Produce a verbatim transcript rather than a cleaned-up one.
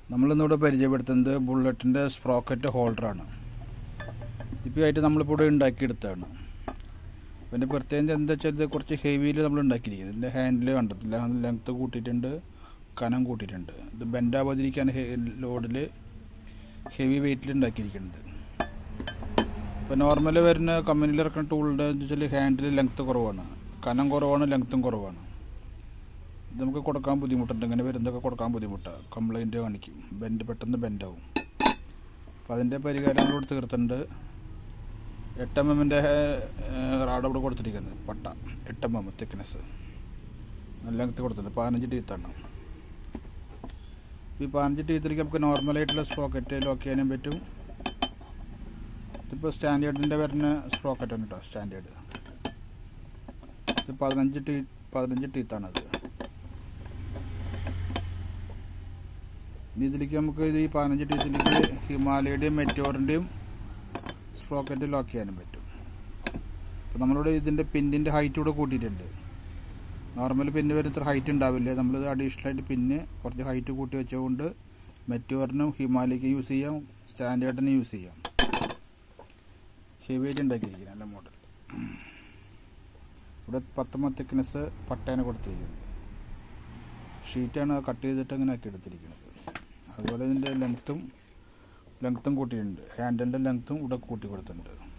നമ്മളിന്നിവിടെ പരിചയപ്പെടുത്തുന്നത് ബുള്ളറ്റിൻ്റെ സ്പ്രോക്കറ്റ് ഹോൾഡറാണ്. ഇപ്പോൾ ആയിട്ട് നമ്മളിപ്പോൾ ഇവിടെ ഉണ്ടാക്കിയെടുത്തതാണ്. അതിൻ്റെ പ്രത്യേകത എന്താ വെച്ചാൽ ഇത് കുറച്ച് ഹെവിയിൽ നമ്മൾ ഉണ്ടാക്കിയിരിക്കുന്നത്. ഇതിൻ്റെ ഹാൻഡിൽ കണ്ടിട്ടില്ല, ലെങ്ത്ത് കൂട്ടിയിട്ടുണ്ട്, കനം കൂട്ടിയിട്ടുണ്ട്. ഇത് ബെൻഡാവാതിരിക്കാൻ ലോഡിൽ ഹെവി വെയിറ്റിൽ ഉണ്ടാക്കിയിരിക്കുന്നത്. ഇപ്പോൾ നോർമൽ വരുന്ന കമ്പനിയിൽ ഇറക്കുന്ന ടൂളിൻ്റെ വെച്ചാൽ ഹാൻഡിൽ ലെങ്ത്ത് കുറവാണ്, കനം കുറവാണ്, ലെങ്ത്തും കുറവാണ്. ഇത് നമുക്ക് കൊടുക്കാൻ ബുദ്ധിമുട്ടുണ്ട്. ഇങ്ങനെ വരുന്നതൊക്കെ കൊടുക്കാൻ ബുദ്ധിമുട്ടാണ്, കംപ്ലൈൻറ്റ് കാണിക്കും, ബെൻഡ് പെട്ടെന്ന് ബെൻഡാവും. അപ്പോൾ അതിൻ്റെ പരിഹാരങ്ങളോട് തീർത്തുണ്ട്. എട്ട് എം എമ്മിൻ്റെ റാഡ് അവിടെ കൊടുത്തിരിക്കുന്നത്, പട്ട എട്ട് എം എം തിക്നെസ്, നല്ല ലെങ്ത്ത് കൊടുത്തിട്ടുണ്ട്. പതിനഞ്ച് ടീത്താണ്. ഈ പതിനഞ്ച് ടീത്തിലേക്ക് നമുക്ക് നോർമലായിട്ടുള്ള സ്പ്രോക്കറ്റ് ലോക്ക് ചെയ്യാനും പറ്റും. ഇതിപ്പോൾ സ്റ്റാൻഡേർഡിൻ്റെ വരുന്ന സ്പ്രോക്കറ്റാണ് കേട്ടോ, സ്റ്റാൻഡേർഡ്. ഇത് പതിനഞ്ച് ടീ പതിനഞ്ച് ടീത്താണത്. ഇനി ഇതിലേക്ക് നമുക്ക് ഈ പതിനഞ്ച് ടീത്തിലേക്ക് ഹിമാലയയുടെയും മെറ്റോറിൻ്റെയും സ്പ്രോക്കറ്റ് ലോക്ക് ചെയ്യാനും പറ്റും. അപ്പോൾ നമ്മളിവിടെ ഇതിൻ്റെ പിന്നിൻ്റെ ഹൈറ്റ് കൂടെ കൂട്ടിയിട്ടുണ്ട്. നോർമൽ പിന്ന് വരുന്ന ഇത്ര ഹൈറ്റ് ഉണ്ടാവില്ല. നമ്മളിത് അഡീഷണലായിട്ട് പിന്ന് കുറച്ച് ഹൈറ്റ് കൂട്ടി വെച്ചുകൊണ്ട് മെറ്റോറിനും ഹിമാലയ്ക്കും യൂസ് ചെയ്യാം, സ്റ്റാൻഡേർഡിനും യൂസ് ചെയ്യാം. ഹെവി ആയിട്ട് ഉണ്ടാക്കിയിരിക്കുന്നത് നല്ല മോഡൽ. ഇവിടെ പത്തൊമ്പത് തിക്നെസ് പട്ടേനെ കൊടുത്തിരിക്കുന്നത്. ഷീറ്റാണ് കട്ട് ചെയ്തിട്ട് അങ്ങനെ ആക്കി എടുത്തിരിക്കുന്നത്. അതുപോലെ ഇതിൻ്റെ ലെങ്ത്തും ലെങ്ത്തും കൂട്ടിയിട്ടുണ്ട്. ഹാൻഡിലിൻ്റെ ലെങ്ത്തും ഇവിടെ കൂട്ടി കൊടുത്തിട്ടുണ്ട്.